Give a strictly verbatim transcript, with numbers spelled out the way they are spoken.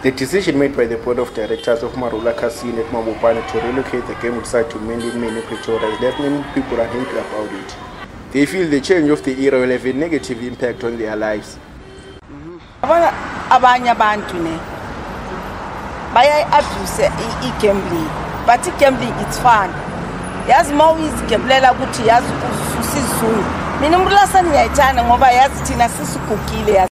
The decision made by the board of directors of Marula Casino at Mabopane to relocate the game site to mainly Mini Pretoria has left many people unhappy about it. They feel the change of the era will have a negative impact on their lives. Abanye abantu ne baya abuse i-gambling, but i-gambling it's fun. Yazi mawizi gamblela ukuthi yazi usizulu. Mina umuntu lasani ngiyayithanda ngoba yazi thina sisigugile.